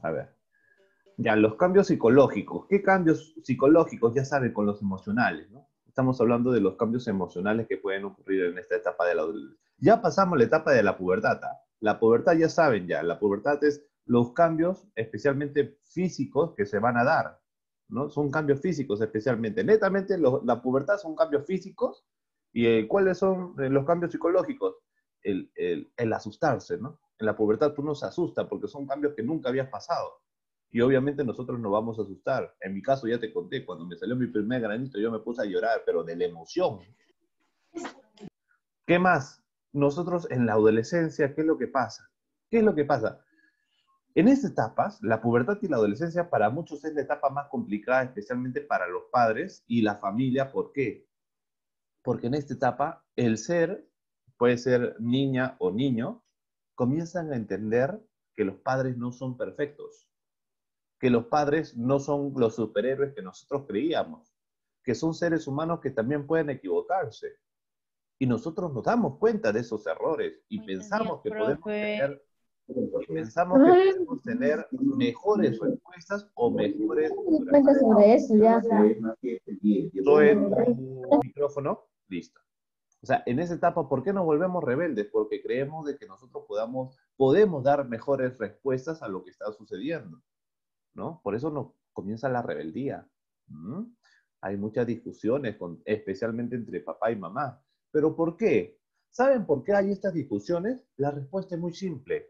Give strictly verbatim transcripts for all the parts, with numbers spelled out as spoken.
A ver. Ya, los cambios psicológicos. ¿Qué cambios psicológicos? Ya saben, con los emocionales, ¿no? Estamos hablando de los cambios emocionales que pueden ocurrir en esta etapa de la adolescencia. Ya pasamos la etapa de la pubertad. ¿Ah? La pubertad, ya saben, ya, la pubertad es los cambios, especialmente físicos, que se van a dar, ¿no? Son cambios físicos, especialmente. Netamente, lo, la pubertad son cambios físicos. ¿Y eh, cuáles son eh, los cambios psicológicos? El, el, el asustarse, ¿no? En la pubertad uno se asusta porque son cambios que nunca habías pasado. Y obviamente nosotros nos vamos a asustar. En mi caso ya te conté, cuando me salió mi primer granito yo me puse a llorar, pero de la emoción. ¿Qué más? Nosotros en la adolescencia, ¿qué es lo que pasa? ¿Qué es lo que pasa? En estas etapas, la pubertad y la adolescencia para muchos es la etapa más complicada, especialmente para los padres y la familia. ¿Por qué? Porque en esta etapa el ser, puede ser niña o niño, comienzan a entender que los padres no son perfectos, que los padres no son los superhéroes que nosotros creíamos, que son seres humanos que también pueden equivocarse. Y nosotros nos damos cuenta de esos errores y Buenos días, pensamos que podemos profe. tener, y pensamos que podemos tener mejores respuestas o mejores Cuenta programaciones. sobre eso ya. Zoe, tu micrófono, listo. O sea, en esa etapa, ¿por qué nos volvemos rebeldes? Porque creemos de que nosotros podamos, podemos dar mejores respuestas a lo que está sucediendo, ¿no? Por eso nos comienza la rebeldía. ¿Mm? Hay muchas discusiones, con, especialmente entre papá y mamá. ¿Pero por qué? ¿Saben por qué hay estas discusiones? La respuesta es muy simple.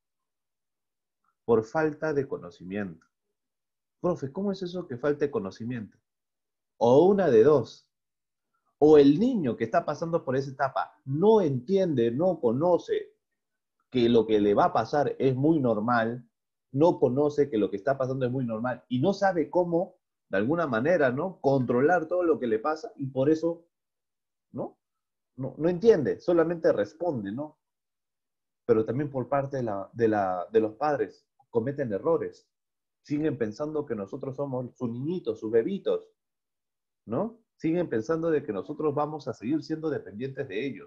Por falta de conocimiento. Profe, ¿cómo es eso que falta de conocimiento? O una de dos. O el niño que está pasando por esa etapa no entiende, no conoce que lo que le va a pasar es muy normal, no conoce que lo que está pasando es muy normal y no sabe cómo, de alguna manera, ¿no? Controlar todo lo que le pasa y por eso, ¿no? No, no entiende, solamente responde, ¿no? Pero también por parte de, la, de, la, de los padres cometen errores. Siguen pensando que nosotros somos sus niñitos, sus bebitos, ¿no? Siguen pensando de que nosotros vamos a seguir siendo dependientes de ellos.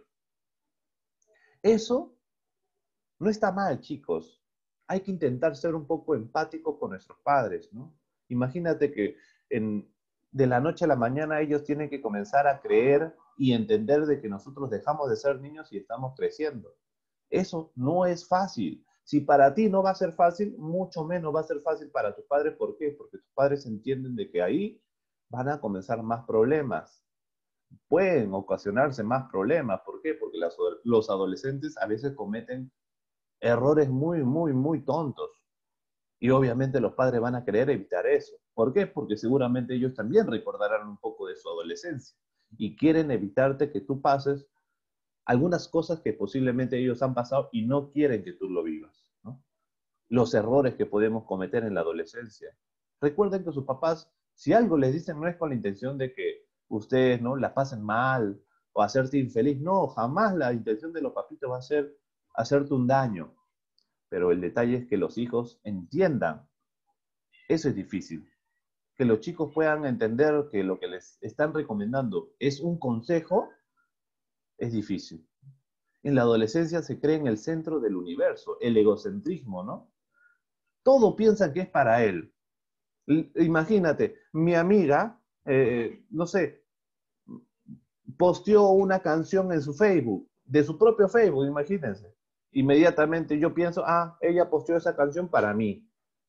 Eso no está mal, chicos. Hay que intentar ser un poco empáticos con nuestros padres, ¿no? Imagínate que en, de la noche a la mañana ellos tienen que comenzar a creer y entender de que nosotros dejamos de ser niños y estamos creciendo. Eso no es fácil. Si para ti no va a ser fácil, mucho menos va a ser fácil para tus padres. ¿Por qué? Porque tus padres entienden de que ahí van a comenzar más problemas. Pueden ocasionarse más problemas. ¿Por qué? Porque las, los adolescentes a veces cometen errores muy, muy, muy tontos. Y obviamente los padres van a querer evitar eso. ¿Por qué? Porque seguramente ellos también recordarán un poco de su adolescencia y quieren evitarte que tú pases algunas cosas que posiblemente ellos han pasado y no quieren que tú lo vivas, ¿no? Los errores que podemos cometer en la adolescencia. Recuerden que sus papás, si algo les dicen, no es con la intención de que ustedes, ¿no?, la pasen mal o hacerte infeliz. No, jamás la intención de los papitos va a ser hacerte un daño. Pero el detalle es que los hijos entiendan. Eso es difícil. Que los chicos puedan entender que lo que les están recomendando es un consejo, es difícil. En la adolescencia se cree en el centro del universo, el egocentrismo, ¿no? Todo piensan que es para él. Imagínate, mi amiga, eh, no sé, posteó una canción en su Facebook, de su propio Facebook, imagínense. Inmediatamente yo pienso, ah, ella posteó esa canción para mí.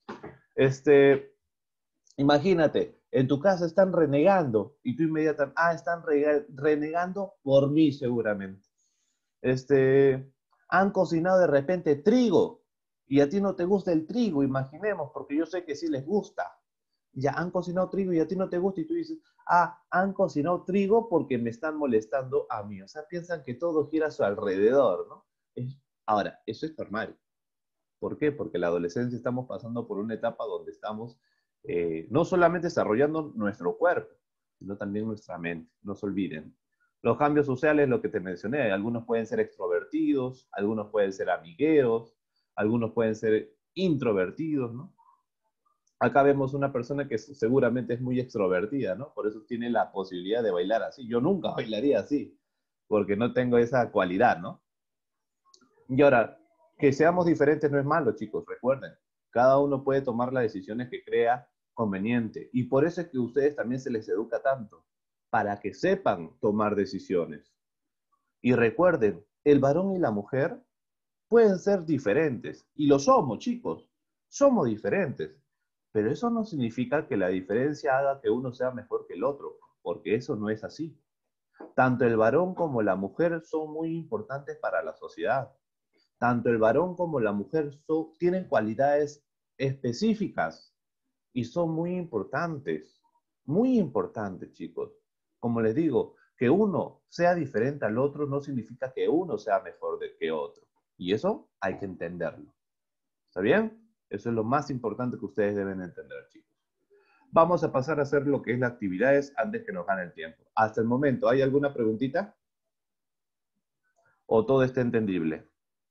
Este, imagínate, en tu casa están renegando y tú inmediatamente, ah, están re renegando por mí seguramente. Este, han cocinado de repente trigo y a ti no te gusta el trigo, imaginemos, porque yo sé que sí les gusta. Ya han cocinado trigo y a ti no te gusta y tú dices, ah, han cocinado trigo porque me están molestando a mí. O sea, piensan que todo gira a su alrededor, ¿no? Es, ahora, eso es normal. ¿Por qué? Porque en la adolescencia estamos pasando por una etapa donde estamos eh, no solamente desarrollando nuestro cuerpo, sino también nuestra mente. No se olviden. Los cambios sociales, lo que te mencioné, algunos pueden ser extrovertidos, algunos pueden ser amigueros, algunos pueden ser introvertidos, ¿no? Acá vemos una persona que seguramente es muy extrovertida, ¿no? Por eso tiene la posibilidad de bailar así. Yo nunca bailaría así, porque no tengo esa cualidad, ¿no? Y ahora, que seamos diferentes no es malo, chicos, recuerden. Cada uno puede tomar las decisiones que crea conveniente. Y por eso es que a ustedes también se les educa tanto, para que sepan tomar decisiones. Y recuerden, el varón y la mujer pueden ser diferentes. Y lo somos, chicos. Somos diferentes. Pero eso no significa que la diferencia haga que uno sea mejor que el otro, porque eso no es así. Tanto el varón como la mujer son muy importantes para la sociedad. Tanto el varón como la mujer son, tienen cualidades específicas y son muy importantes. Muy importantes, chicos. Como les digo, que uno sea diferente al otro no significa que uno sea mejor de, que otro. Y eso hay que entenderlo. ¿Está bien? Eso es lo más importante que ustedes deben entender, chicos. Vamos a pasar a hacer lo que es las actividades antes que nos gane el tiempo. Hasta el momento, ¿hay alguna preguntita? ¿O todo está entendible?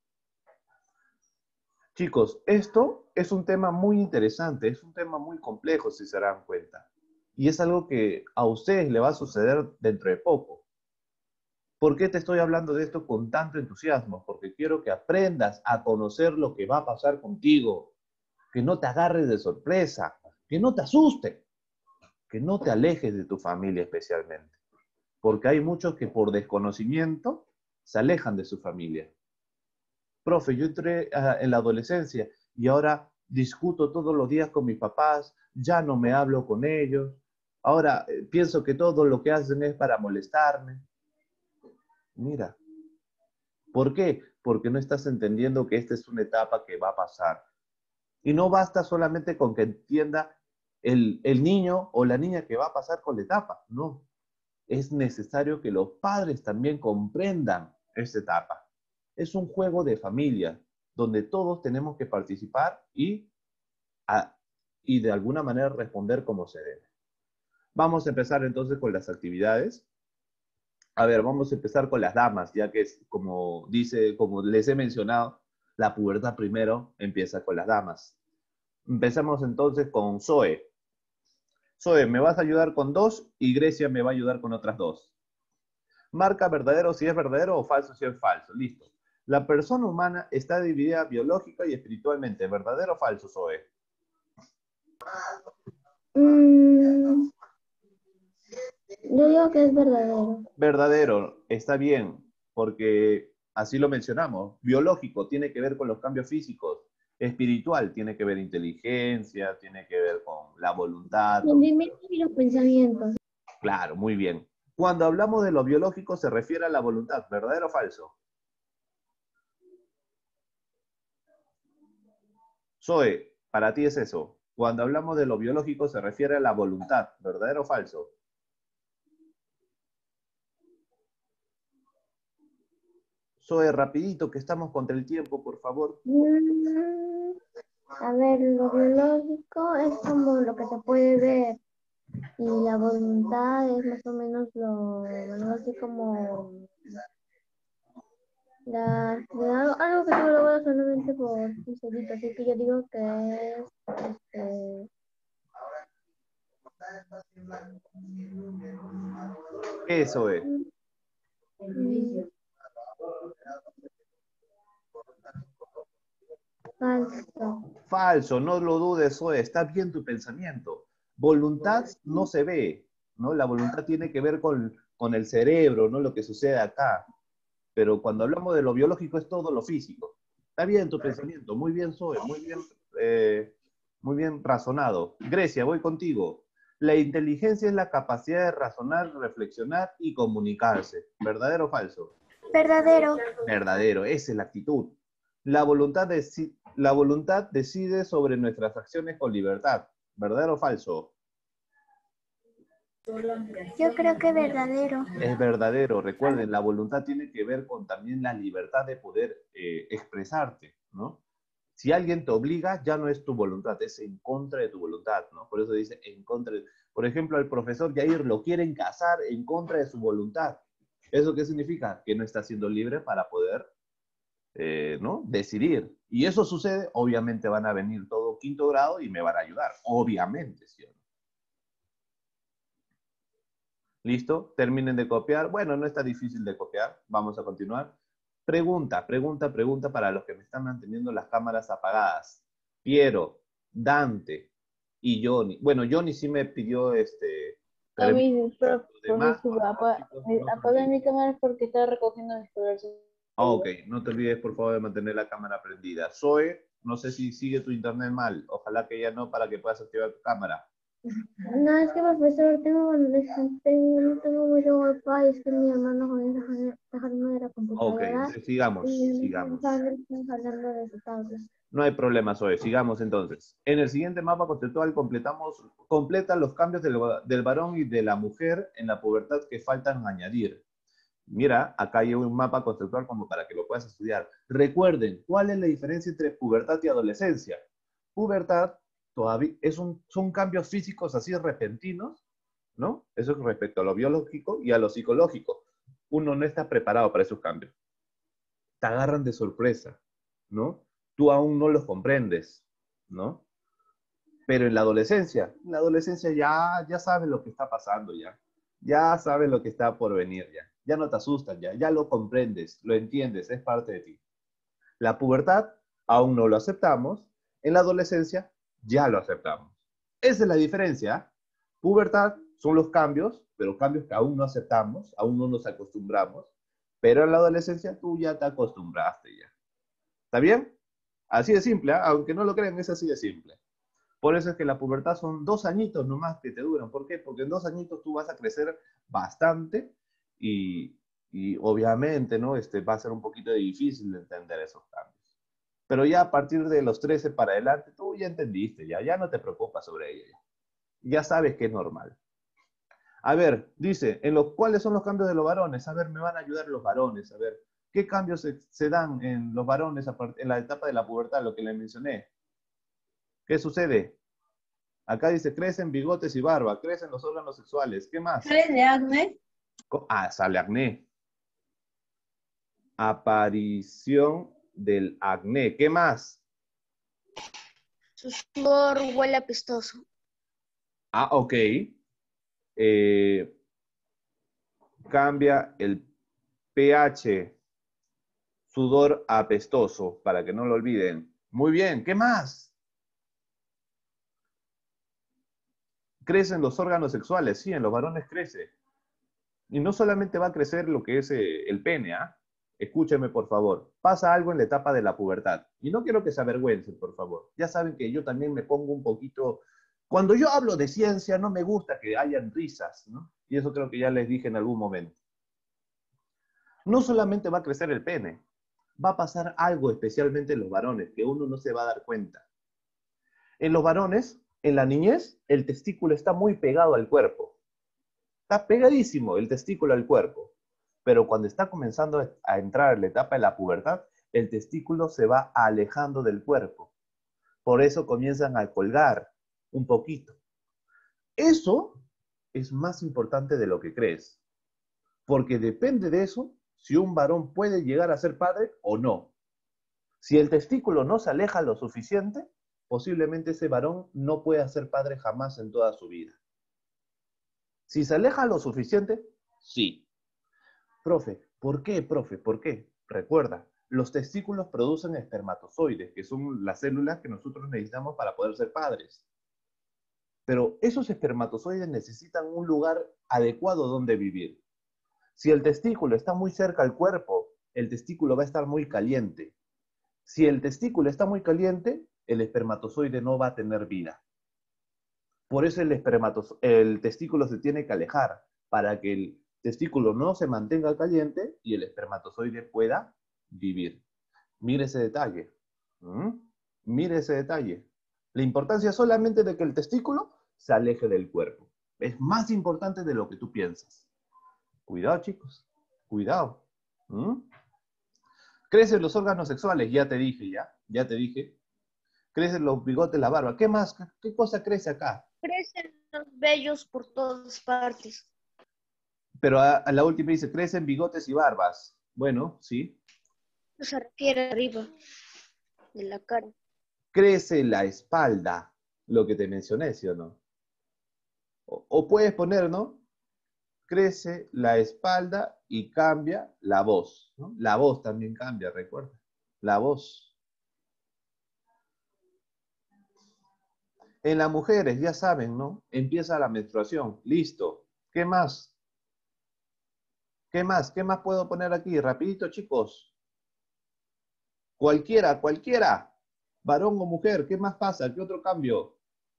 Chicos, esto es un tema muy interesante, es un tema muy complejo si se dan cuenta. Y es algo que a ustedes le va a suceder dentro de poco. ¿Por qué te estoy hablando de esto con tanto entusiasmo? Porque quiero que aprendas a conocer lo que va a pasar contigo, que no te agarres de sorpresa, que no te asuste, que no te alejes de tu familia especialmente. Porque hay muchos que por desconocimiento se alejan de su familia. Profe, yo entré uh, en la adolescencia y ahora discuto todos los días con mis papás, ya no me hablo con ellos, ahora eh, pienso que todo lo que hacen es para molestarme. Mira, ¿por qué? Porque no estás entendiendo que esta es una etapa que va a pasar. Y no basta solamente con que entienda el, el niño o la niña que va a pasar con la etapa, no. Es necesario que los padres también comprendan esta etapa. Es un juego de familia donde todos tenemos que participar y, a, y de alguna manera responder como se debe. Vamos a empezar entonces con las actividades. A ver, vamos a empezar con las damas, ya que es como dice, como les he mencionado, la pubertad primero empieza con las damas. Empezamos entonces con Zoe. Zoe, me vas a ayudar con dos y Grecia me va a ayudar con otras dos. Marca verdadero si es verdadero o falso si es falso. Listo. La persona humana está dividida biológica y espiritualmente. ¿Verdadero o falso, Zoe? Mm, yo digo que es verdadero. Verdadero, está bien, porque así lo mencionamos. Biológico tiene que ver con los cambios físicos. Espiritual tiene que ver inteligencia, tiene que ver con la voluntad. Los sentimientos y los pensamientos. Claro, muy bien. Cuando hablamos de lo biológico se refiere a la voluntad. ¿Verdadero o falso? Zoe, para ti es eso. Cuando hablamos de lo biológico se refiere a la voluntad. ¿Verdadero o falso? Zoe, rapidito, que estamos contra el tiempo, por favor. Mm, a ver, lo biológico es como lo que se puede ver y la voluntad es más o menos lo, algo así como la, la- algo que tú lo ves solamente por un solito, así que yo digo que es este, Eso es. mm, falso. Falso, no lo dudes, Zoe. Está bien tu pensamiento. Voluntad no se ve, ¿no? La voluntad tiene que ver con, con el cerebro, ¿no? Lo que sucede acá. Pero cuando hablamos de lo biológico es todo lo físico. Está bien tu pensamiento. Muy bien, Zoe. Muy bien, eh, muy bien razonado. Grecia, voy contigo. La inteligencia es la capacidad de razonar, reflexionar y comunicarse. ¿Verdadero o falso? Verdadero. Verdadero, esa es la actitud. La voluntad, deci la voluntad decide sobre nuestras acciones con libertad. ¿Verdadero o falso? Yo creo que verdadero. Es verdadero. Recuerden, la voluntad tiene que ver con también la libertad de poder eh, expresarte, ¿no? Si alguien te obliga, ya no es tu voluntad, es en contra de tu voluntad, ¿no? Por eso dice en contra de... Por ejemplo, al profesor Yair lo quieren casar en contra de su voluntad. ¿Eso qué significa? Que no está siendo libre para poder Eh, ¿no? decidir. Y eso sucede, obviamente van a venir todo quinto grado y me van a ayudar, obviamente, ¿sí o no? ¿Listo? Terminen de copiar. Bueno, no está difícil de copiar. Vamos a continuar. Pregunta, pregunta, pregunta para los que me están manteniendo las cámaras apagadas. Piero, Dante y Johnny. Bueno, Johnny sí me pidió este A permiso. mí, pero, Los pero demás, por disculpa, favor, apa- chicos, eh, no se apaga olviden. mi cámara porque estaba recogiendo mis colores. Ah, ok, no te olvides por favor de mantener la cámara prendida. Zoe, no sé si sigue tu internet mal. Ojalá que ya no para que puedas activar tu cámara. No, es que profesor, tengo, tengo, no tengo mucho wifi, es que mi hermano con esa dejarme de la Ok, computadora entonces sigamos, y mi sigamos. padre está hablando de su tablet. No hay problema, Zoe. Sigamos entonces. En el siguiente mapa conceptual completamos, completa los cambios del, del varón y de la mujer en la pubertad que faltan añadir. Mira, acá hay un mapa conceptual como para que lo puedas estudiar. Recuerden, ¿cuál es la diferencia entre pubertad y adolescencia? Pubertad todavía es un, son cambios físicos así repentinos, ¿no? Eso es respecto a lo biológico y a lo psicológico. Uno no está preparado para esos cambios. Te agarran de sorpresa, ¿no? Tú aún no los comprendes, ¿no? Pero en la adolescencia, en la adolescencia ya, ya sabes lo que está pasando ya. Ya sabes lo que está por venir ya. Ya no te asustan ya, ya lo comprendes, lo entiendes, es parte de ti. La pubertad aún no lo aceptamos, en la adolescencia ya lo aceptamos. Esa es la diferencia. Pubertad son los cambios, pero cambios que aún no aceptamos, aún no nos acostumbramos, pero en la adolescencia tú ya te acostumbraste ya. ¿Está bien? Así de simple, ¿eh? Aunque no lo crean, es así de simple. Por eso es que la pubertad son dos añitos nomás que te duran. ¿Por qué? Porque en dos añitos tú vas a crecer bastante y, y obviamente, ¿no? Este, va a ser un poquito difícil de entender esos cambios. Pero ya a partir de los trece para adelante, tú ya entendiste, ya, ya no te preocupas sobre ello. Ya, ya sabes que es normal. A ver, dice, ¿en los cuáles son los cambios de los varones? A ver, me van a ayudar los varones. A ver, ¿qué cambios se, se dan en los varones a part- en la etapa de la pubertad, lo que les mencioné? ¿Qué sucede? Acá dice, crecen bigotes y barba, crecen los órganos sexuales. ¿Qué más? ¿Sale de acné? Ah, sale acné. Aparición del acné. ¿Qué más? Su sudor huele apestoso. Ah, ok. Eh, cambia el pH, sudor apestoso, para que no lo olviden. Muy bien, ¿qué más? Crecen los órganos sexuales, sí, en los varones crece. Y no solamente va a crecer lo que es eh, el pene, ¿ah? Escúcheme, por favor. Pasa algo en la etapa de la pubertad. Y no quiero que se avergüencen, por favor. Ya saben que yo también me pongo un poquito... Cuando yo hablo de ciencia, no me gusta que hayan risas, ¿no? Y eso creo que ya les dije en algún momento. No solamente va a crecer el pene, va a pasar algo especialmente en los varones, que uno no se va a dar cuenta. En los varones, en la niñez, el testículo está muy pegado al cuerpo. Está pegadísimo el testículo al cuerpo. Pero cuando está comenzando a entrar en la etapa de la pubertad, el testículo se va alejando del cuerpo. Por eso comienzan a colgar un poquito. Eso es más importante de lo que crees. Porque depende de eso si un varón puede llegar a ser padre o no. Si el testículo no se aleja lo suficiente, posiblemente ese varón no pueda ser padre jamás en toda su vida. Si se aleja lo suficiente, sí. Profe, ¿por qué, profe? ¿Por qué? Recuerda, los testículos producen espermatozoides, que son las células que nosotros necesitamos para poder ser padres. Pero esos espermatozoides necesitan un lugar adecuado donde vivir. Si el testículo está muy cerca al cuerpo, el testículo va a estar muy caliente. Si el testículo está muy caliente, el espermatozoide no va a tener vida. Por eso el, espermatos- el testículo se tiene que alejar, para que el testículo no se mantenga caliente y el espermatozoide pueda vivir. Mire ese detalle. ¿Mm? Mire ese detalle. La importancia solamente de que el testículo se aleje del cuerpo. Es más importante de lo que tú piensas. Cuidado, chicos. Cuidado. ¿Mm? Crecen los órganos sexuales, ya te dije, ya. Ya te dije. Crecen los bigotes, la barba. ¿Qué más? ¿Qué, qué cosa crece acá? Crecen los vellos por todas partes. Pero a, a la última dice, crecen bigotes y barbas. Bueno, sí. No se refiere arriba de la cara. Crece la espalda, lo que te mencioné, ¿sí o no? O, o puedes poner, ¿no? Crece la espalda y cambia la voz, ¿no? La voz también cambia, recuerda. La voz. En las mujeres, ya saben, ¿no? Empieza la menstruación. Listo. ¿Qué más? ¿Qué más? ¿Qué más puedo poner aquí? Rapidito, chicos. Cualquiera, cualquiera. Varón o mujer, ¿qué más pasa? ¿Qué otro cambio?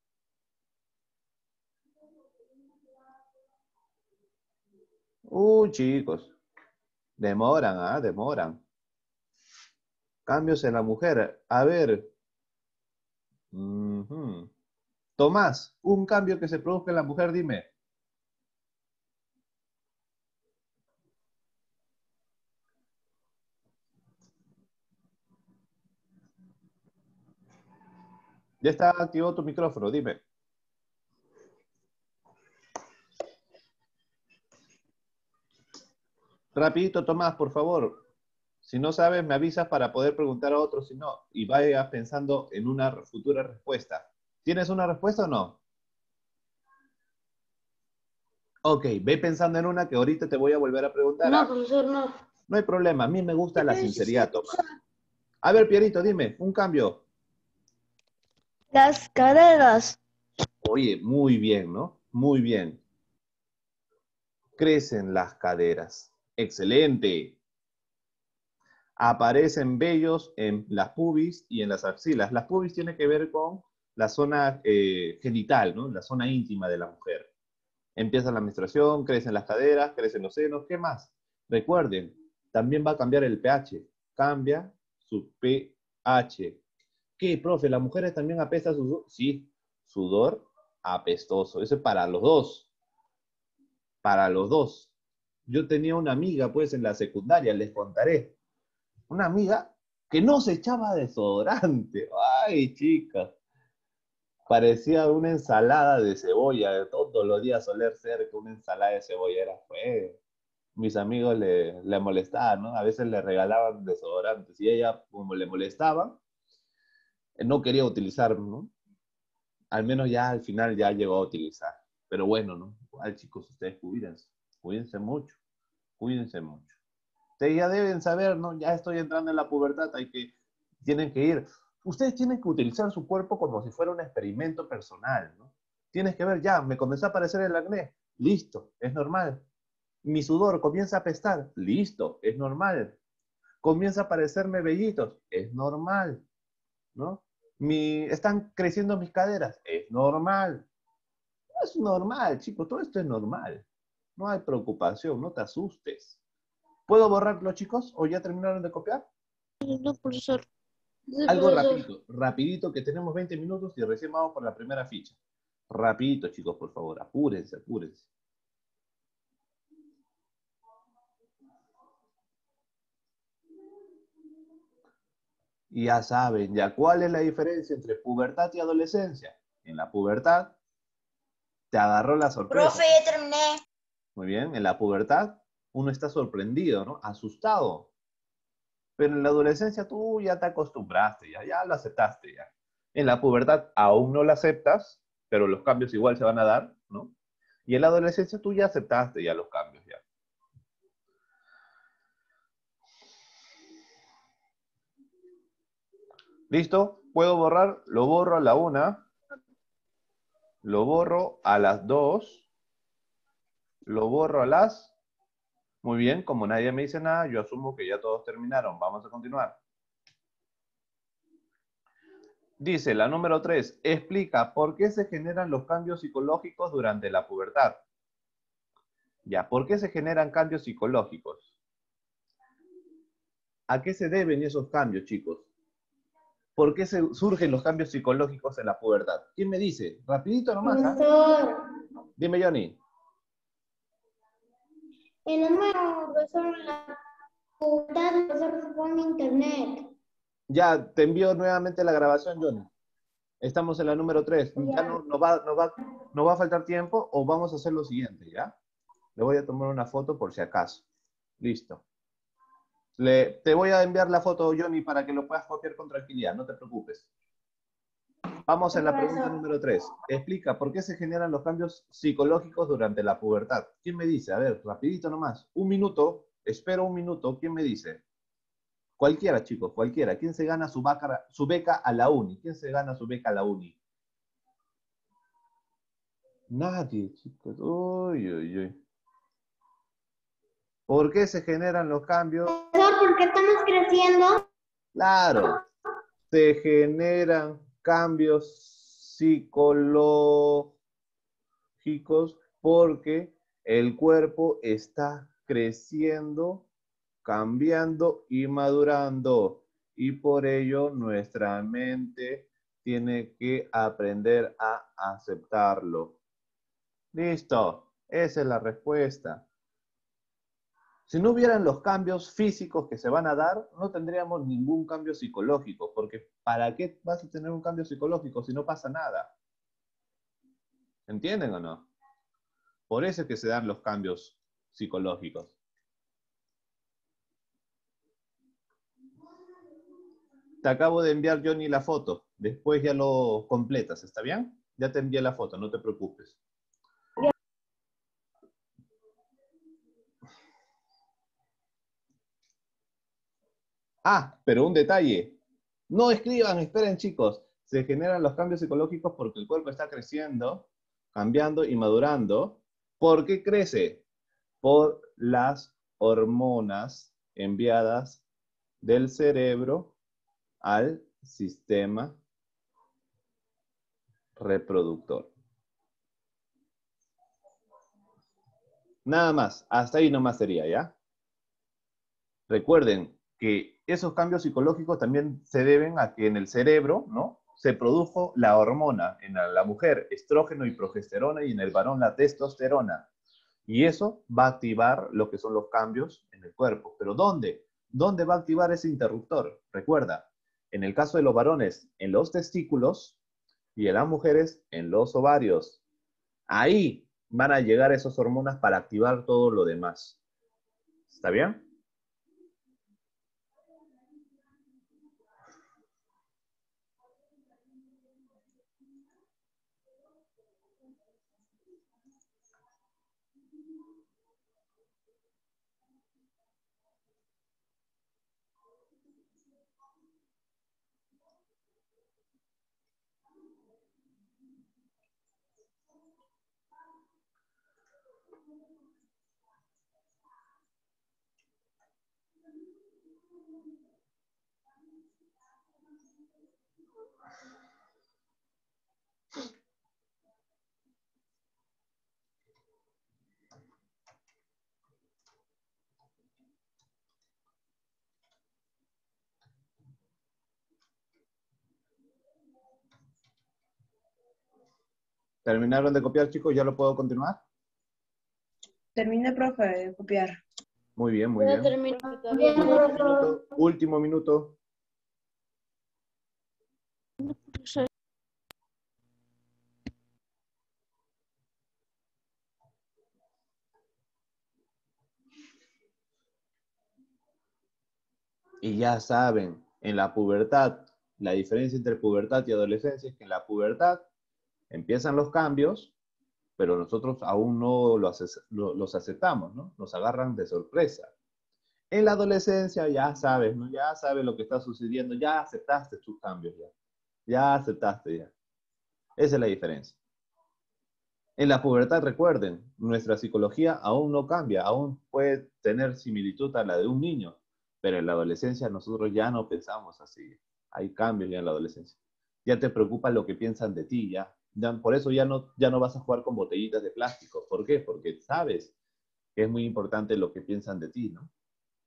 Uy, chicos. Demoran, ¿ah? Demoran. Cambios en la mujer. A ver. Uh-huh. Tomás, un cambio que se produzca en la mujer, dime. Ya está activado tu micrófono, dime. Rapidito, Tomás, por favor. Si no sabes, me avisas para poder preguntar a otros, si no, y vayas pensando en una futura respuesta. ¿Tienes una respuesta o no? Ok, ve pensando en una que ahorita te voy a volver a preguntar. No, ¿Ah? profesor, no. No hay problema, a mí me gusta la sinceridad, Tomás. A ver, Pierito, dime, un cambio. Las caderas. Oye, muy bien, ¿no? Muy bien. Crecen las caderas. Excelente. Aparecen vellos en las pubis y en las axilas. Las pubis tiene que ver con la zona eh, genital, ¿no? La zona íntima de la mujer. Empieza la menstruación, crecen las caderas, crecen los senos. ¿Qué más? Recuerden, también va a cambiar el pH. Cambia su pH. ¿Qué, profe? ¿Las mujeres también apestan sudor? Sí, sudor apestoso. Eso es para los dos. Para los dos. Yo tenía una amiga, pues, en la secundaria, les contaré. Una amiga que no se echaba desodorante. Ay, chica. Parecía una ensalada de cebolla. Todos los días soler ser que una ensalada de cebolla era fue. Mis amigos le, le molestaban, ¿no? A veces le regalaban desodorantes y ella, como le molestaba, no quería utilizar, ¿no? Al menos ya al final ya llegó a utilizar. Pero bueno, ¿no? Igual, chicos, ustedes cuídense. Cuídense mucho. Cuídense mucho. Ustedes ya deben saber, ¿no? Ya estoy entrando en la pubertad, hay que, tienen que ir. Ustedes tienen que utilizar su cuerpo como si fuera un experimento personal, ¿no? Tienes que ver, ya, me comenzó a aparecer el acné. Listo, es normal. Mi sudor comienza a apestar. Listo, es normal. Comienza a aparecerme vellitos. Es normal, ¿no? Mi, están creciendo mis caderas. Es normal. Es normal, chicos, todo esto es normal. No hay preocupación, no te asustes. ¿Puedo borrarlo, chicos? ¿O ya terminaron de copiar? No, profesor. Sí, Algo profesor. rapidito, rapidito, que tenemos veinte minutos y recién vamos por la primera ficha. Rapidito, chicos, por favor, apúrense, apúrense. Y ya saben, ya cuál es la diferencia entre pubertad y adolescencia. En la pubertad te agarró la sorpresa. Profe, ya terminé. Muy bien, en la pubertad uno está sorprendido, ¿no? Asustado. Pero en la adolescencia tú ya te acostumbraste, ya, ya lo aceptaste ya. En la pubertad aún no lo aceptas, pero los cambios igual se van a dar, ¿no? Y en la adolescencia tú ya aceptaste ya los cambios ya. ¿Listo? ¿Puedo borrar? Lo borro a la una. Lo borro a las dos. Lo borro a las... Muy bien, como nadie me dice nada, yo asumo que ya todos terminaron. Vamos a continuar. Dice la número tres, explica por qué se generan los cambios psicológicos durante la pubertad. Ya, ¿por qué se generan cambios psicológicos? ¿A qué se deben esos cambios, chicos? ¿Por qué se surgen los cambios psicológicos en la pubertad? ¿Quién me dice? Rapidito nomás, ¿ah? Profesor, Dime, Johnny. el número, profesor, la pubertad, profesor, se pone en internet. Ya, te envío nuevamente la grabación, Johnny. Estamos en la número tres. Ya. Ya no, no, va, no, va, no va a faltar tiempo o vamos a hacer lo siguiente, ¿ya? Le voy a tomar una foto por si acaso. Listo. Le, te voy a enviar la foto, Johnny, para que lo puedas copiar con tranquilidad, no te preocupes. Vamos en la pregunta número tres. Explica por qué se generan los cambios psicológicos durante la pubertad. ¿Quién me dice? A ver, rapidito nomás. Un minuto, espero un minuto. ¿Quién me dice? Cualquiera, chicos, cualquiera. ¿Quién se gana su beca, su beca a la uni? ¿Quién se gana su beca a la uni? Nadie, chicos. Uy, uy, uy. ¿Por qué se generan los cambios? ¿Por qué estamos creciendo? Claro, se generan cambios psicológicos porque el cuerpo está creciendo, cambiando y madurando. Y por ello nuestra mente tiene que aprender a aceptarlo. Listo, esa es la respuesta. Si no hubieran los cambios físicos que se van a dar, no tendríamos ningún cambio psicológico, porque ¿para qué vas a tener un cambio psicológico si no pasa nada? ¿Entienden o no? Por eso es que se dan los cambios psicológicos. Te acabo de enviar, Johnny, la foto. Después ya lo completas, ¿está bien? Ya te envié la foto, no te preocupes. Ah, pero un detalle. No escriban, esperen, chicos. Se generan los cambios psicológicos porque el cuerpo está creciendo, cambiando y madurando. ¿Por qué crece? Por las hormonas enviadas del cerebro al sistema reproductor. Nada más, hasta ahí nomás sería, ¿ya? Recuerden que esos cambios psicológicos también se deben a que en el cerebro, ¿no?, se produjo la hormona, en la mujer estrógeno y progesterona y en el varón la testosterona. Y eso va a activar lo que son los cambios en el cuerpo. ¿Pero dónde? ¿Dónde va a activar ese interruptor? Recuerda, en el caso de los varones, en los testículos y en las mujeres, en los ovarios. Ahí van a llegar esas hormonas para activar todo lo demás. ¿Está bien? ¿Terminaron de copiar, chicos? ¿Ya lo puedo continuar? Terminé, profe, de copiar. Muy bien, muy Ya bien. terminó todavía. Último minuto. Último minuto. Y ya saben, en la pubertad, la diferencia entre pubertad y adolescencia es que en la pubertad empiezan los cambios, pero nosotros aún no los, los aceptamos, ¿no? Nos agarran de sorpresa. En la adolescencia ya sabes, ¿no? Ya sabes lo que está sucediendo, ya aceptaste tus cambios, ya. Ya aceptaste, ya. Esa es la diferencia. En la pubertad, recuerden, nuestra psicología aún no cambia, aún puede tener similitud a la de un niño, pero en la adolescencia nosotros ya no pensamos así. Hay cambios ya en la adolescencia. Ya te preocupa lo que piensan de ti, ya. ya por eso ya no, ya no vas a jugar con botellitas de plástico. ¿Por qué? Porque sabes que es muy importante lo que piensan de ti, ¿no?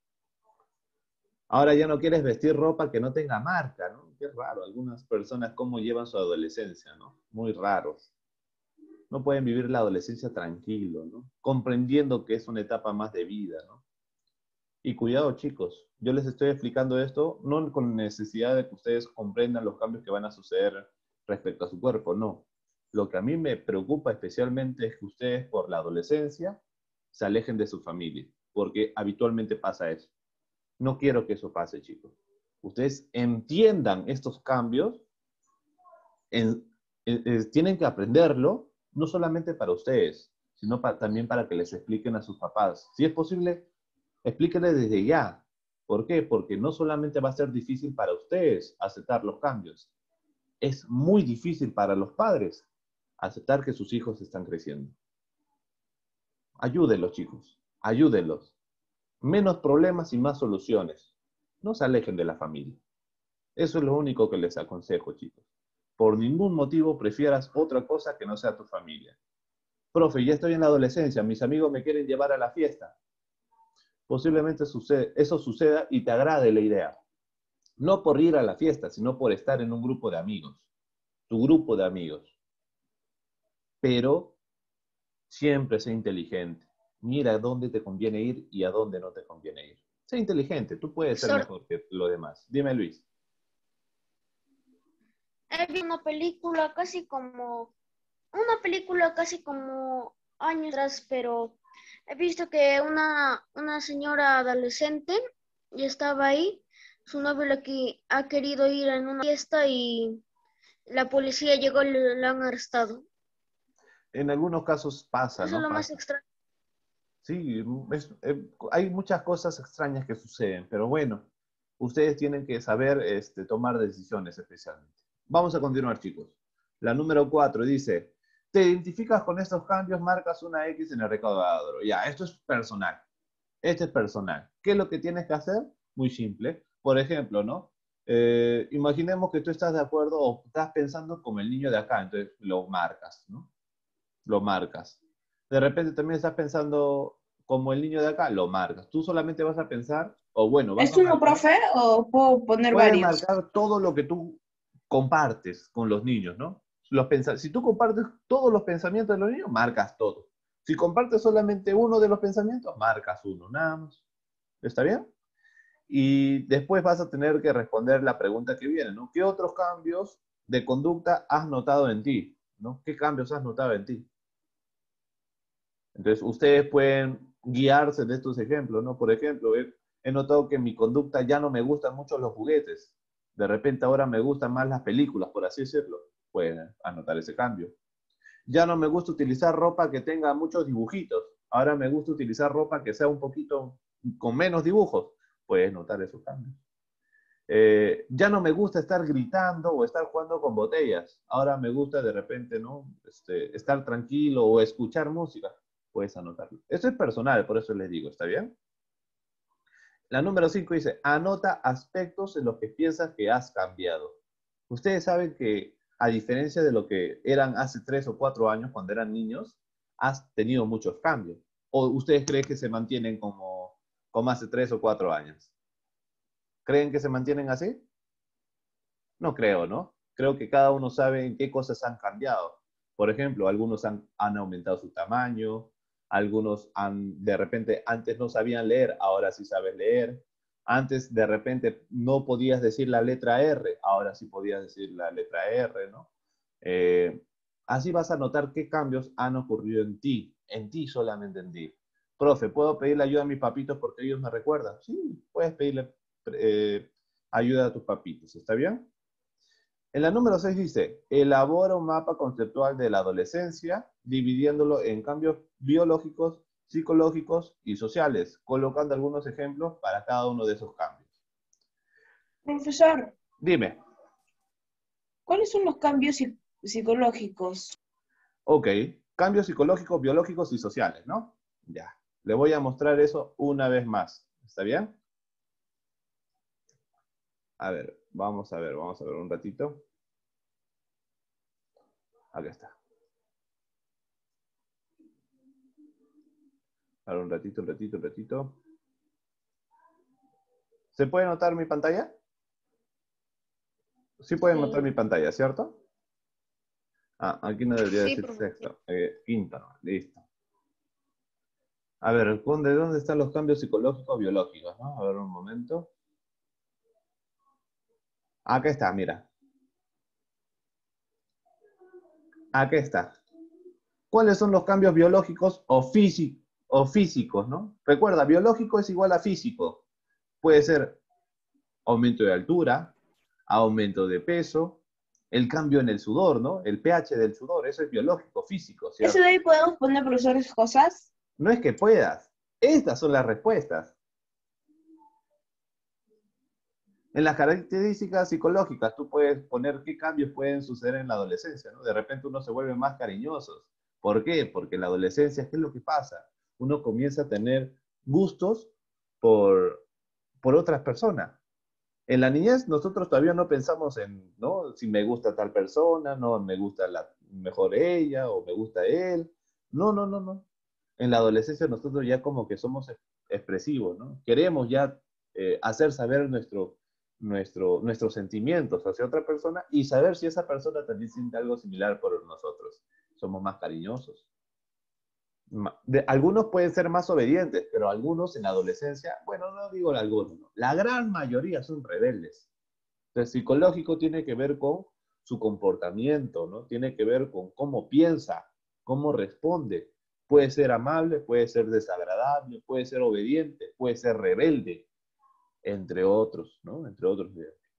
Ahora ya no quieres vestir ropa que no tenga marca, ¿no? Qué raro, algunas personas cómo llevan su adolescencia, ¿no? Muy raros. No pueden vivir la adolescencia tranquilo, ¿no? Comprendiendo que es una etapa más de vida, ¿no? Y cuidado, chicos, yo les estoy explicando esto no con necesidad de que ustedes comprendan los cambios que van a suceder respecto a su cuerpo, no. Lo que a mí me preocupa especialmente es que ustedes por la adolescencia se alejen de su familia, porque habitualmente pasa eso. No quiero que eso pase, chicos. Ustedes entiendan estos cambios, en, en, en, tienen que aprenderlo, no solamente para ustedes, sino para, también para que les expliquen a sus papás. Si es posible, explíquenles desde ya. ¿Por qué? Porque no solamente va a ser difícil para ustedes aceptar los cambios, es muy difícil para los padres. Aceptar que sus hijos están creciendo. Ayúdenlos, chicos. Ayúdenlos. Menos problemas y más soluciones. No se alejen de la familia. Eso es lo único que les aconsejo, chicos. Por ningún motivo prefieras otra cosa que no sea tu familia. Profe, ya estoy en la adolescencia, mis amigos me quieren llevar a la fiesta. Posiblemente sucede, eso suceda y te agrade la idea. No por ir a la fiesta, sino por estar en un grupo de amigos. Tu grupo de amigos. Pero siempre sé inteligente. Mira a dónde te conviene ir y a dónde no te conviene ir. Sé inteligente, tú puedes ser Sor- mejor que los demás. Dime, Luis. He visto una película casi como, una película casi como años atrás, pero he visto que una, una señora adolescente y estaba ahí, su novio le qui- ha querido ir en una fiesta y la policía llegó y le, le han arrestado. En algunos casos pasa, Eso es ¿no? lo más Pasa. extraño. Sí, es- eh, hay muchas cosas extrañas que suceden, pero bueno, ustedes tienen que saber este, tomar decisiones especialmente. Vamos a continuar, chicos. La número cuatro dice, te identificas con estos cambios, marcas una X en el recaudador. Ya, esto es personal. Este es personal. ¿Qué es lo que tienes que hacer? Muy simple. Por ejemplo, ¿no? Eh, imaginemos que tú estás de acuerdo o estás pensando como el niño de acá, entonces lo marcas, ¿no? Lo marcas. De repente también estás pensando como el niño de acá, lo marcas. Tú solamente vas a pensar, o bueno, vas ¿Es a uno, marcar, profe, o puedo poner puedes varios? marcar todo lo que tú compartes con los niños, ¿no? Los pensa- si tú compartes todos los pensamientos de los niños, marcas todo. Si compartes solamente uno de los pensamientos, marcas uno, nada más. ¿Está bien? Y después vas a tener que responder la pregunta que viene, ¿no? ¿Qué otros cambios de conducta has notado en ti? ¿No? ¿Qué cambios has notado en ti? Entonces, ustedes pueden guiarse de estos ejemplos, ¿no? Por ejemplo, he, he notado que en mi conducta ya no me gustan mucho los juguetes. De repente ahora me gustan más las películas, por así decirlo. Pueden anotar ese cambio. Ya no me gusta utilizar ropa que tenga muchos dibujitos. Ahora me gusta utilizar ropa que sea un poquito con menos dibujos. Puedes notar esos cambios. Eh, ya no me gusta estar gritando o estar jugando con botellas. Ahora me gusta de repente, ¿no? Este, estar tranquilo o escuchar música. Puedes anotarlo. Esto es personal, por eso les digo, ¿está bien? La número cinco dice, anota aspectos en los que piensas que has cambiado. Ustedes saben que, a diferencia de lo que eran hace tres o cuatro años, cuando eran niños, has tenido muchos cambios. ¿O ustedes creen que se mantienen como, como hace tres o cuatro años? ¿Creen que se mantienen así? No creo, ¿no? Creo que cada uno sabe en qué cosas han cambiado. Por ejemplo, algunos han, han aumentado su tamaño, algunos han, de repente, antes no sabían leer, ahora sí sabes leer. Antes, de repente, no podías decir la letra R, ahora sí podías decir la letra R, ¿no? Eh, así vas a notar qué cambios han ocurrido en ti, en ti, solamente en ti. Profe, ¿puedo pedirle ayuda a mis papitos porque ellos me recuerdan? Sí, puedes pedirle eh, ayuda a tus papitos, ¿está bien? En la número seis dice, elabora un mapa conceptual de la adolescencia, dividiéndolo en cambios biológicos, psicológicos y sociales, colocando algunos ejemplos para cada uno de esos cambios. Profesor, Dime, ¿cuáles son los cambios psi- psicológicos? ok, cambios psicológicos, biológicos y sociales, ¿no? Ya, le voy a mostrar eso una vez más, ¿está bien? A ver, vamos a ver, vamos a ver un ratito. Acá está. A ver, un ratito, un ratito, un ratito. ¿Se puede notar mi pantalla? Sí pueden notar mi Sí. pantalla, ¿cierto? Ah, aquí no debería Sí, decir profesor. sexto. Eh, quinto, no, listo. A ver, ¿dónde, dónde están los cambios psicológicos biológicos? ¿No? A ver, un momento. Acá está, mira. Acá está. ¿Cuáles son los cambios biológicos o, físico, o físicos, ¿no? Recuerda, biológico es igual a físico. Puede ser aumento de altura, aumento de peso, el cambio en el sudor, ¿no? El pH del sudor, eso es biológico, físico, ¿Ese de ¿cierto? ahí podemos poner, profesores, cosas? No es que puedas. Estas son las respuestas. En las características psicológicas, tú puedes poner qué cambios pueden suceder en la adolescencia, ¿no? De repente uno se vuelve más cariñoso. ¿Por qué? Porque en la adolescencia, ¿qué es lo que pasa? Uno comienza a tener gustos por, por otras personas. En la niñez nosotros todavía no pensamos en, ¿no? Si me gusta tal persona, no, me gusta la, mejor ella o me gusta él. No, no, no, no. En la adolescencia nosotros ya como que somos expresivos, ¿no? Queremos ya eh, hacer saber nuestro, nuestro, nuestros sentimientos hacia otra persona y saber si esa persona también siente algo similar por nosotros. Somos más cariñosos. De, algunos pueden ser más obedientes, pero algunos en la adolescencia, bueno, no digo algunos, no, la gran mayoría son rebeldes. Entonces, psicológico tiene que ver con su comportamiento, ¿no? Tiene que ver con cómo piensa, cómo responde. Puede ser amable, puede ser desagradable, puede ser obediente, puede ser rebelde, entre otros, ¿no? Entre otros.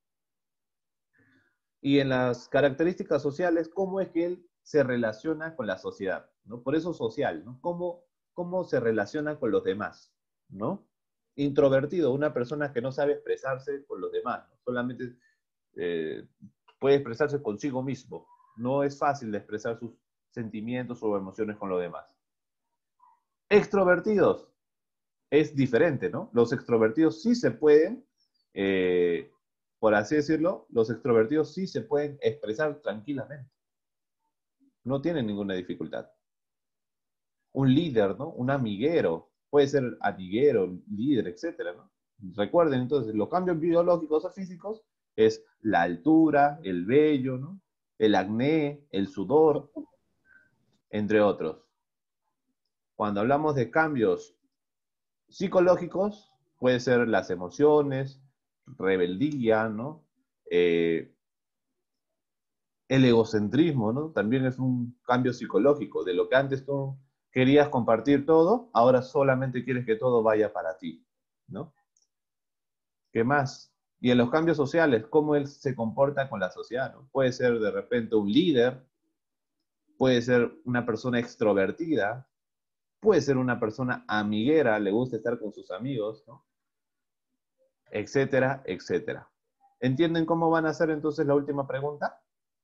Y en las características sociales, ¿cómo es que él se relaciona con la sociedad? ¿No? Por eso social, ¿no? ¿Cómo, cómo se relaciona con los demás? ¿No? Introvertido, una persona que no sabe expresarse con los demás, ¿no? Solamente eh, puede expresarse consigo mismo. No es fácil de expresar sus sentimientos o emociones con los demás. Extrovertidos, es diferente, ¿no? Los extrovertidos sí se pueden, eh, por así decirlo, los extrovertidos sí se pueden expresar tranquilamente. No tienen ninguna dificultad. Un líder, ¿no? Un amiguero, puede ser amiguero, líder, etcétera, ¿no? Recuerden entonces, los cambios biológicos o físicos es la altura, el vello, ¿no? El acné, el sudor, entre otros. Cuando hablamos de cambios psicológicos, puede ser las emociones, rebeldía, ¿no? Eh, el egocentrismo, ¿no? También es un cambio psicológico. De lo que antes tú querías compartir todo, ahora solamente quieres que todo vaya para ti, ¿no? ¿Qué más? Y en los cambios sociales, cómo él se comporta con la sociedad, ¿no? Puede ser de repente un líder, puede ser una persona extrovertida, puede ser una persona amiguera, le gusta estar con sus amigos, ¿no? Etcétera, etcétera. ¿Entienden cómo van a hacer entonces la última pregunta?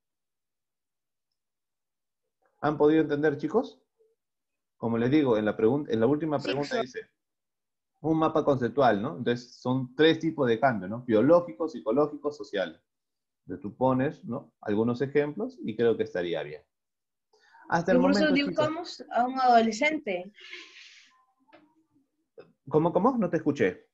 ¿Han podido entender, chicos? Como les digo, en la, en la última pregunta dice un mapa conceptual, ¿no? Entonces son tres tipos de cambio, ¿no? Biológico, psicológico, social. Entonces tú pones, ¿no? Algunos ejemplos y creo que estaría bien. Hasta el Incluso momento, dibujamos chicos. a un adolescente. ¿Cómo, cómo? No te escuché.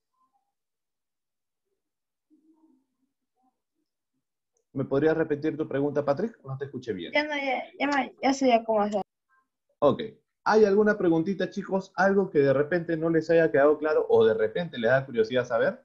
¿Me podrías repetir tu pregunta, Patrick? No te escuché bien. Ya no, ya, ya, ya sé ya cómo hacer. Ok. ¿Hay alguna preguntita, chicos? ¿Algo que de repente no les haya quedado claro o de repente les da curiosidad saber?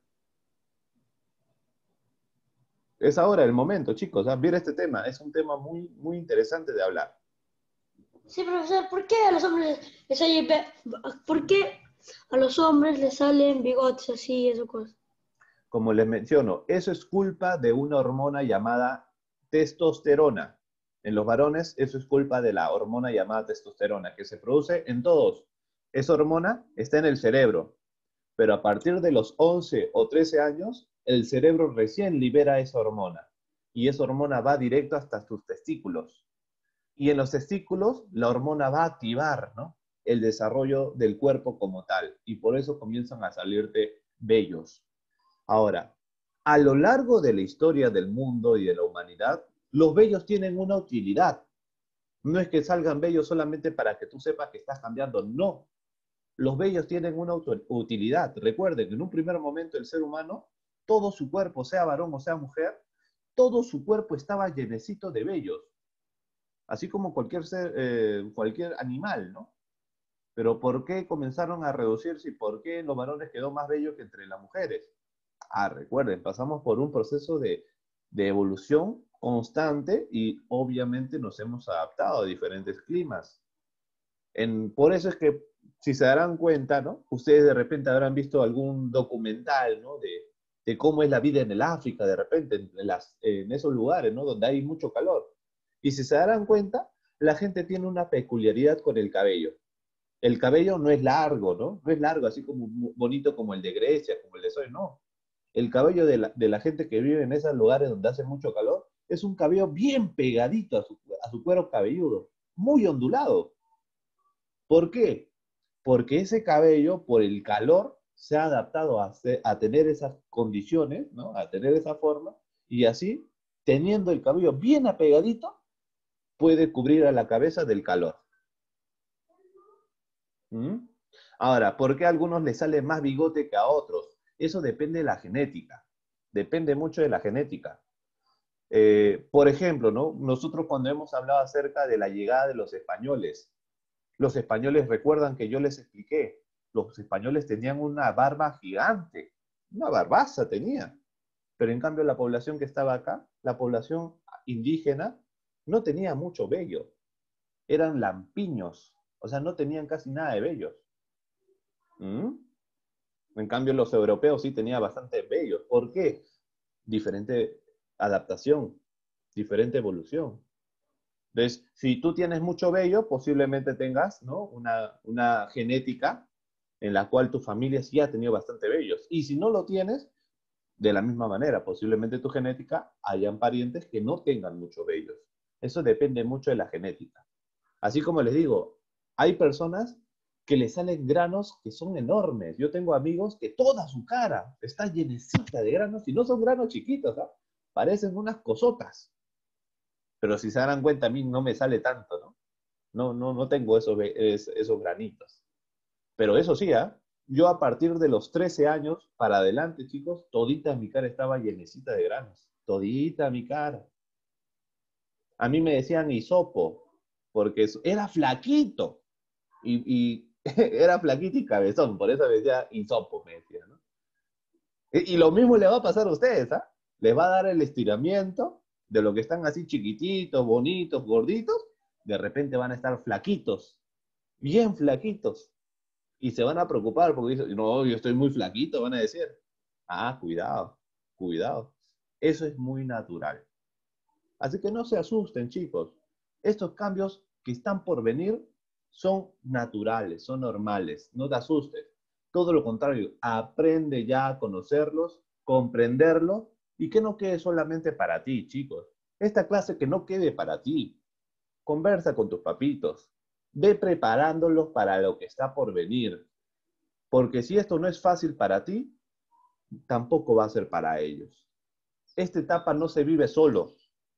Es ahora el momento, chicos. ¿eh? Ver este tema. Es un tema muy, muy interesante de hablar. Sí, profesor, ¿por qué a los hombres les salen, ¿por qué a los hombres les salen bigotes así y esas cosas? Como les menciono, eso es culpa de una hormona llamada testosterona. En los varones, eso es culpa de la hormona llamada testosterona, que se produce en todos. Esa hormona está en el cerebro, pero a partir de los once o trece años, el cerebro recién libera esa hormona. Y esa hormona va directo hasta tus testículos. Y en los testículos, la hormona va a activar, ¿no? El desarrollo del cuerpo como tal. Y por eso comienzan a salirte vellos. Ahora, a lo largo de la historia del mundo y de la humanidad, los vellos tienen una utilidad. No es que salgan vellos solamente para que tú sepas que estás cambiando, no. Los vellos tienen una utilidad. Recuerden que en un primer momento el ser humano, todo su cuerpo, sea varón o sea mujer, todo su cuerpo estaba llenecito de vellos. Así como cualquier ser, eh, cualquier animal, ¿no? Pero ¿por qué comenzaron a reducirse y por qué en los varones quedó más vello que entre las mujeres? Ah, recuerden, pasamos por un proceso de, de evolución constante y obviamente nos hemos adaptado a diferentes climas. En, por eso es que, si se darán cuenta, ¿no? Ustedes de repente habrán visto algún documental, ¿no? De, de cómo es la vida en el África, de repente, en, las, en esos lugares, ¿no? Donde hay mucho calor. Y si se darán cuenta, la gente tiene una peculiaridad con el cabello. El cabello no es largo, ¿no? No es largo, así como bonito como el de Grecia, como el de Soy, no. El cabello de la, de la gente que vive en esos lugares donde hace mucho calor es un cabello bien pegadito a su, a su cuero cabelludo, muy ondulado. ¿Por qué? Porque ese cabello, por el calor, se ha adaptado a, ser, a tener esas condiciones, ¿no? A tener esa forma, y así, teniendo el cabello bien apegadito, puede cubrir a la cabeza del calor. ¿Mm? Ahora, ¿por qué a algunos les sale más bigote que a otros? Eso depende de la genética. Depende mucho de la genética. Eh, por ejemplo, ¿no? Nosotros cuando hemos hablado acerca de la llegada de los españoles, los españoles recuerdan que yo les expliqué, los españoles tenían una barba gigante, una barbaza tenía. Pero en cambio la población que estaba acá, la población indígena, no tenía mucho vello. Eran lampiños, o sea, no tenían casi nada de vellos. ¿Mm? En cambio los europeos sí tenían bastante vellos. ¿Por qué? Diferente adaptación, diferente evolución. Entonces, si tú tienes mucho vello, posiblemente tengas, ¿no? una, una genética en la cual tu familia sí ha tenido bastante vellos. Y si no lo tienes, de la misma manera, posiblemente tu genética hayan parientes que no tengan mucho vellos. Eso depende mucho de la genética. Así como les digo, hay personas que les salen granos que son enormes. Yo tengo amigos que toda su cara está llenecita de granos y no son granos chiquitos, ¿no? Parecen unas cosotas. Pero si se dan cuenta, a mí no me sale tanto, ¿no? No, no, no tengo esos, esos granitos. Pero eso sí, ¿eh? Yo a partir de los trece años para adelante, chicos, todita mi cara estaba llenecita de granos. Todita mi cara. A mí me decían hisopo, porque era flaquito. Y, y era flaquito y cabezón, por eso me decía hisopo, me decía, ¿no? Y, y lo mismo le va a pasar a ustedes, ¿ah? ¿eh? Les va a dar el estiramiento de lo que están así chiquititos, bonitos, gorditos, de repente van a estar flaquitos, bien flaquitos. Y se van a preocupar porque dicen, no, yo estoy muy flaquito, van a decir. Ah, cuidado, cuidado. Eso es muy natural. Así que no se asusten, chicos. Estos cambios que están por venir son naturales, son normales. No te asustes. Todo lo contrario, aprende ya a conocerlos, comprenderlos y que no quede solamente para ti, chicos. Esta clase que no quede para ti. Conversa con tus papitos. Ve preparándolos para lo que está por venir. Porque si esto no es fácil para ti, tampoco va a ser para ellos. Esta etapa no se vive solo.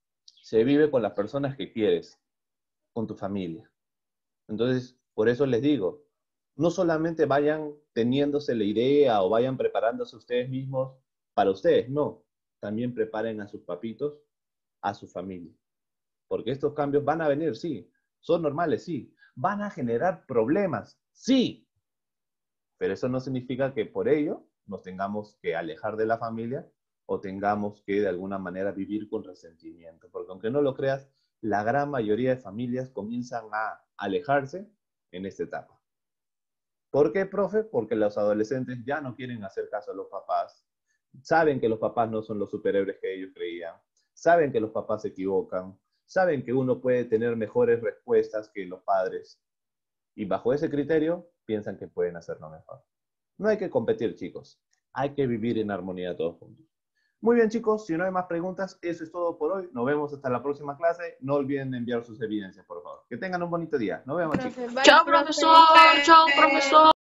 Se vive con las personas que quieres, con tu familia. Entonces, por eso les digo, no solamente vayan teniéndose la idea o vayan preparándose ustedes mismos para ustedes, no. También preparen a sus papitos, a su familia. Porque estos cambios van a venir, sí. Son normales, sí. Van a generar problemas, sí. Pero eso no significa que por ello nos tengamos que alejar de la familia o tengamos que de alguna manera vivir con resentimiento. Porque aunque no lo creas, la gran mayoría de familias comienzan a alejarse en esta etapa. ¿Por qué, profe? Porque los adolescentes ya no quieren hacer caso a los papás. Saben que los papás no son los superhéroes que ellos creían. Saben que los papás se equivocan. Saben que uno puede tener mejores respuestas que los padres. Y bajo ese criterio, piensan que pueden hacerlo mejor. No hay que competir, chicos. Hay que vivir en armonía todos juntos. Muy bien, chicos. Si no hay más preguntas, eso es todo por hoy. Nos vemos hasta la próxima clase. No olviden enviar sus evidencias, por favor. Que tengan un bonito día. Nos vemos, chicos. Chao, profesor. Chao, profesor.